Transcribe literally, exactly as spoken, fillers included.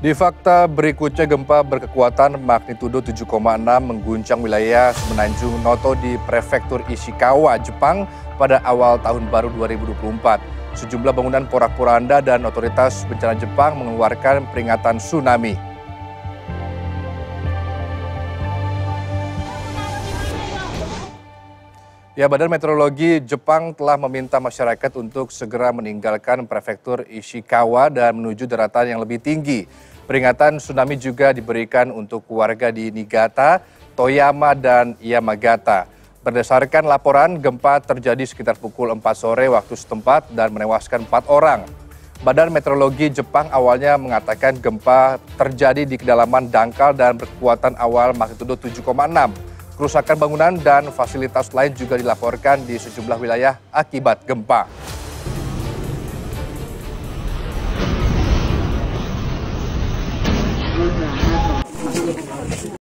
Di fakta berikutnya, gempa berkekuatan magnitudo tujuh koma enam mengguncang wilayah Semenanjung Noto di Prefektur Ishikawa, Jepang pada awal tahun baru dua ribu dua puluh empat. Sejumlah bangunan porak-poranda dan otoritas bencana Jepang mengeluarkan peringatan tsunami. Ya, Badan Meteorologi Jepang telah meminta masyarakat untuk segera meninggalkan Prefektur Ishikawa dan menuju daratan yang lebih tinggi. Peringatan tsunami juga diberikan untuk warga di Niigata, Toyama, dan Yamagata. Berdasarkan laporan, gempa terjadi sekitar pukul empat sore waktu setempat dan menewaskan empat orang. Badan Meteorologi Jepang awalnya mengatakan gempa terjadi di kedalaman dangkal dan berkekuatan awal magnitudo tujuh koma enam. Kerusakan bangunan dan fasilitas lain juga dilaporkan di sejumlah wilayah akibat gempa.